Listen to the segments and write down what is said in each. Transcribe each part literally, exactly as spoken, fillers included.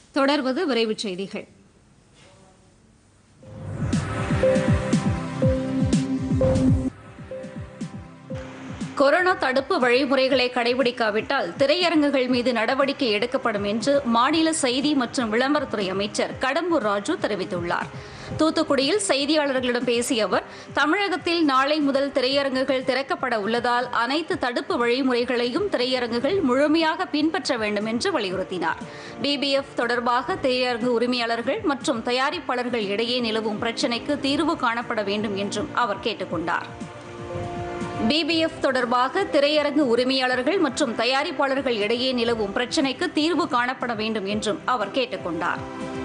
தொடர்வது விரைவுச் செய்திகள். கொரோனா தடுப்பு வழிமுறைகளை கடைபிடிக்காவிட்டால் திரையரங்குகள் மீது நடவடிக்கை எடுக்கப்படும் என்று மாநில செய்தி மற்றும் விளம்பரத்துறை அமைச்சர் கடம்பூர் ராஜு தெரிவித்துள்ளார். தூத்துக்குடியில் செய்தியாளர்களிடம் பேசிய அவர், தமிழகத்தில் நாளை முதல் திரையரங்குகள் திறக்கப்பட உள்ளதால் அனைத்து தடுப்பு வழிமுறைகளையும் திரையரங்குகள் முழுமையாக பின்பற்ற வேண்டும் என்று வலியுறுத்தினார். பிபிஎஃப் தொடர்பாக திரையரங்கு உரிமையாளர்கள் மற்றும் தயாரிப்பாளர்கள் இடையே நிலவும் பிரச்சினைக்கு தீர்வு காணப்பட வேண்டும் என்றும் அவர் கேட்டுக் கொண்டார். பிபிஎஃப் தொடர்பாக திரையரங்கு உரிமையாளர்கள் மற்றும் தயாரிப்பாளர்கள் இடையே நிலவும் பிரச்சினைக்கு தீர்வு காணப்பட வேண்டும் என்றும் அவர் கேட்டுக் கொண்டார்.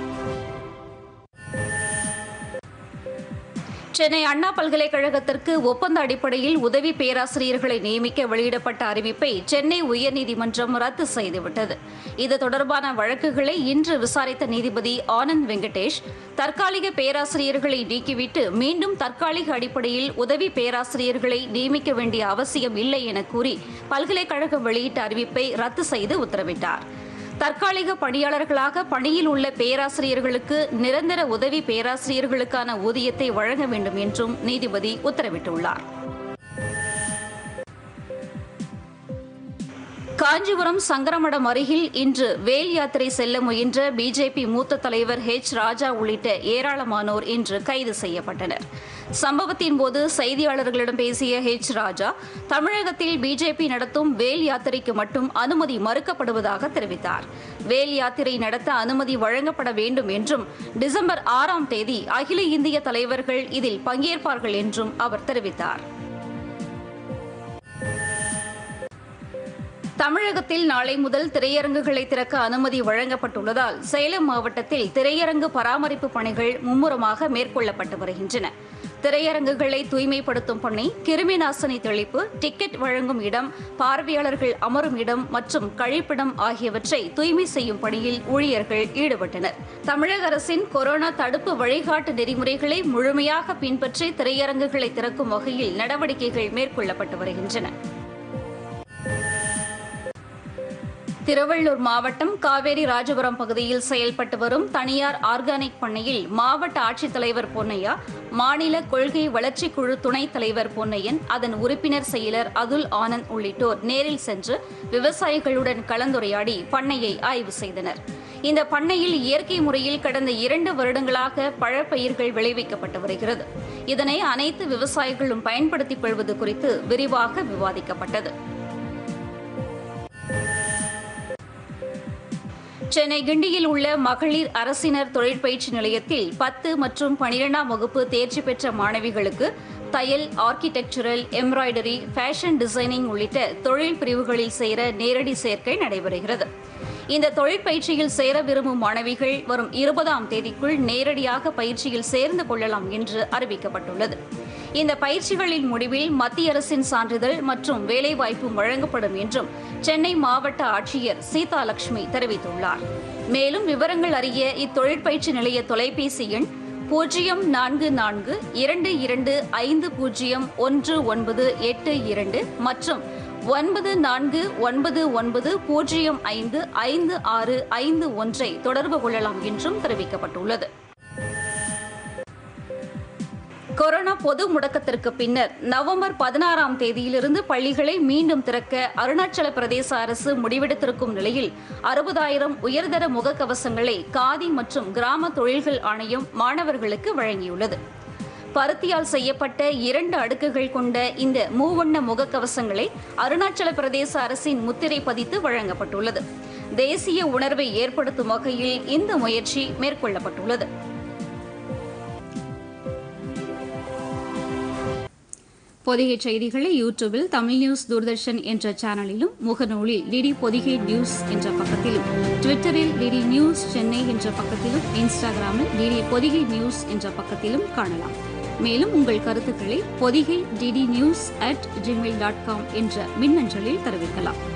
சென்னை அண்ணா பல்கலைக்கழகத்திற்கு ஒப்பந்த அடிப்படையில் உதவி பேராசிரியர்களை நியமிக்க வெளியிடப்பட்ட அறிவிப்பை சென்னை உயர்நீதிமன்றம் ரத்து செய்துவிட்டது. இது தொடர்பான வழக்குகளை இன்று விசாரித்த நீதிபதி ஆனந்த் வெங்கடேஷ், தற்காலிக பேராசிரியர்களை நீக்கிவிட்டு மீண்டும் தற்காலிக அடிப்படையில் உதவி பேராசிரியர்களை நியமிக்க வேண்டிய அவசியம் இல்லை என கூறி பல்கலைக்கழகம் வெளியிட்ட அறிவிப்பை ரத்து செய்து உத்தரவிட்டார். தற்காலிக பணியாளர்களாக பணியில் உள்ள பேராசிரியர்களுக்கு நிரந்தர உதவி பேராசிரியர்களுக்கான ஊதியத்தை வழங்க வேண்டும் என்றும் நீதிபதி உத்தரவிட்டுள்ளார். காஞ்சிபுரம் சங்கரமடம் அருகில் இன்று வேல் யாத்திரை செல்ல முயன்ற பிஜேபி மூத்த தலைவர் ஹெச் ராஜா உள்ளிட்ட ஏராளமானோர் இன்று கைது செய்யப்பட்டனர். சம்பவத்தின் போது செய்தியாளர்களிடம் பேசிய ஹெச் ராஜா, தமிழகத்தில் பிஜேபி நடத்தும் வேல் யாத்திரைக்கு மட்டும் அனுமதி மறுக்கப்படுவதாக தெரிவித்தார். வேல் யாத்திரை நடத்த அனுமதி வழங்கப்பட வேண்டும் என்றும் டிசம்பர் ஆறாம் தேதி அகில இந்திய தலைவர்கள் இதில் பங்கேற்பார்கள் என்றும் அவர் தெரிவித்தார். தமிழகத்தில் நாளை முதல் திரையரங்குகளை திறக்க அனுமதி வழங்கப்பட்டுள்ளதால் சேலம் மாவட்டத்தில் திரையரங்கு பராமரிப்பு பணிகள் மும்முரமாக மேற்கொள்ளப்பட்டு வருகின்றன. திரையரங்குகளை தூய்மைப்படுத்தும் பணி, கிருமி நாசினி தெளிப்பு, டிக்கெட் வழங்கும் இடம், பார்வையாளர்கள் அமரும் இடம் மற்றும் கழிப்பிடம் ஆகியவற்றை தூய்மை செய்யும் பணியில் ஊழியர்கள் ஈடுபட்டனர். தமிழக அரசின் கொரோனா தடுப்பு வழிகாட்டு நெறிமுறைகளை முழுமையாக பின்பற்றி திரையரங்குகளை திறக்கும் வகையில் நடவடிக்கைகள் மேற்கொள்ளப்பட்டு வருகின்றன. திருவள்ளூர் மாவட்டம் காவேரி ராஜபுரம் பகுதியில் செயல்பட்டு வரும் தனியார் ஆர்கானிக் பண்ணையில் மாவட்ட ஆட்சித்தலைவர் பொன்னையா, மாநில கொள்கை வளர்ச்சிக் குழு துணைத் தலைவர் பொன்னையன், அதன் உறுப்பினர் செயலர் அதுல் ஆனந்த் உள்ளிட்டோர் நேரில் சென்று விவசாயிகளுடன் கலந்துரையாடி பண்ணையை ஆய்வு செய்தனர். இந்த பண்ணையில் இயற்கை முறையில் கடந்த இரண்டு வருடங்களாக பழப்பயிர்கள் விளைவிக்கப்பட்டு வருகிறது. இதனை அனைத்து விவசாயிகளும் பயன்படுத்திக் கொள்வது குறித்து விரிவாக விவாதிக்கப்பட்டது. சென்னை கிண்டியில் உள்ள மகளிர் அரசினர் தொழிற்பயிற்சி நிலையத்தில் பத்து மற்றும் பனிரெண்டாம் வகுப்பு தேர்ச்சி பெற்ற மாணவிகளுக்கு தையல், ஆர்க்கிடெக்சரல், எம்ப்ராய்டரி, ஃபேஷன் டிசைனிங் உள்ளிட்ட தொழில் பிரிவுகளில் சேர நேரடி சேர்க்கை நடைபெறுகிறது. இந்த தொழிற்பயிற்சியில் சேர விரும்பும் மாணவிகள் வரும் இருபதாம் தேதிக்குள் நேரடியாக பயிற்சியில் சேர்ந்து கொள்ளலாம் என்று அறிவிக்கப்பட்டுள்ளது. இந்த பயிற்சிகளின் முடிவில் மத்திய அரசின் சான்றிதழ் மற்றும் வேலைவாய்ப்பும் வழங்கப்படும் என்றும் சென்னை மாவட்ட ஆட்சியர் சீதாலட்சுமி தெரிவித்துள்ளார். மேலும் விவரங்கள் அறிய இத்தொழிற்பயிற்சி நிலைய தொலைபேசி எண் பூஜ்ஜியம் நான்கு நான்கு இரண்டு இரண்டு ஐந்து பூஜ்ஜியம் ஒன்று ஒன்பது எட்டு இரண்டு மற்றும் ஒன்பது நான்கு ஒன்பது ஒன்பது பூஜ்ஜியம் ஐந்து ஐந்து ஆறு ஐந்து ஒன்றை தொடர்பு கொள்ளலாம் என்றும் தெரிவிக்கப்பட்டுள்ளது. கொரோனா பொது முடக்கத்திற்கு பின்னர் நவம்பர் பதினாறாம் தேதியிலிருந்து பள்ளிகளை மீண்டும் திறக்க அருணாச்சல பிரதேச அரசு முடிவெடுத்திருக்கும் நிலையில் அறுபதாயிரம் உயர்தர முகக்கவசங்களை காதி மற்றும் கிராம தொழில்கள் ஆணையம் மாணவர்களுக்கு வழங்கியுள்ளது. பருத்தியால் செய்யப்பட்ட இரண்டு அடுக்குகள் கொண்ட இந்த மூவண்ண முகக்கவசங்களை அருணாச்சல பிரதேச அரசின் முத்திரை பதித்து வழங்கப்பட்டுள்ளது. தேசிய உணர்வை ஏற்படுத்தும் வகையில் இந்த முயற்சி மேற்கொள்ளப்பட்டுள்ளது. பொதிகை செய்திகளை யூடியூபில் தமிழ் நியூஸ் தூர்தர்ஷன் என்ற சேனலிலும், முகநூலில் டிடி பொதிகை நியூஸ் என்ற பக்கத்திலும், ட்விட்டரில் டிடி நியூஸ் சென்னை என்ற பக்கத்திலும், இன்ஸ்டாகிராமில் டிடி பொதிகை நியூஸ் என்ற பக்கத்திலும் காணலாம். மேலும் உங்கள் கருத்துக்களை Podhigai DD news at Gmail dot com என்ற மின்னஞ்சலில் தெரிவிக்கலாம்.